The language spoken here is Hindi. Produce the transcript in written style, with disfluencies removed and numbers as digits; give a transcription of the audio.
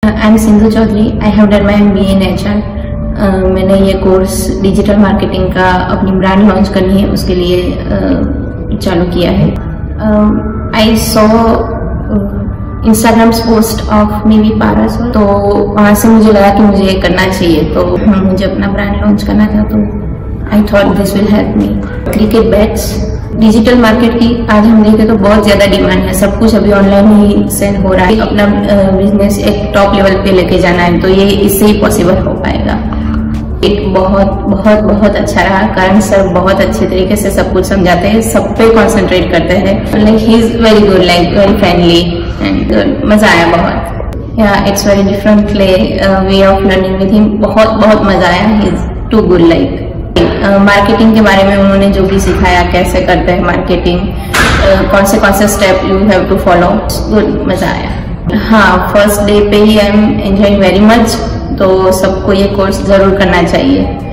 I am Sindhu Chaudhary. I have done my MBA in HR। मैंने ये कोर्स डिजिटल मार्केटिंग का अपनी ब्रांड लॉन्च करनी है उसके लिए चालू किया है। I saw Instagram post of maybe Paras, तो वहाँ से मुझे लगा कि मुझे ये करना चाहिए, तो मुझे अपना ब्रांड लॉन्च करना था, तो I thought this will help me. Cricket bats digital market की आज हम देखें तो बहुत ज़्यादा डिमांड है, सब कुछ अभी ऑनलाइन ही सेल हो रहा है। अपना बिजनेस एक टॉप लेवल पे लेके जाना है तो ये इससे ही पॉसिबल हो पाएगा। एक बहुत बहुत बहुत अच्छा रहा, कारण सर बहुत अच्छे तरीके से सब कुछ समझाते हैं, सब पे कॉन्सेंट्रेट करते हैं। Like he is very good, like very friendly and good. मजा आया बहुत। या it's very different way of learning with him. बहुत बहुत मजा आया। He is too good. Like marketing के बारे में उन्होंने जो भी सिखाया, कैसे करते हैं मार्केटिंग, कौन से step you have to follow, good, मजा आया। हाँ, फर्स्ट डे पे ही I am enjoying very much, तो सबको ये कोर्स जरूर करना चाहिए।